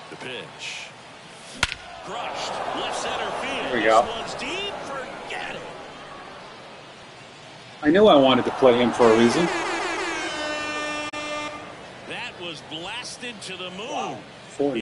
The pitch. Crushed. Left center field. There we go. This one's deep. Forget it. I knew I wanted to play him for a reason. That was blasted to the moon. Wow.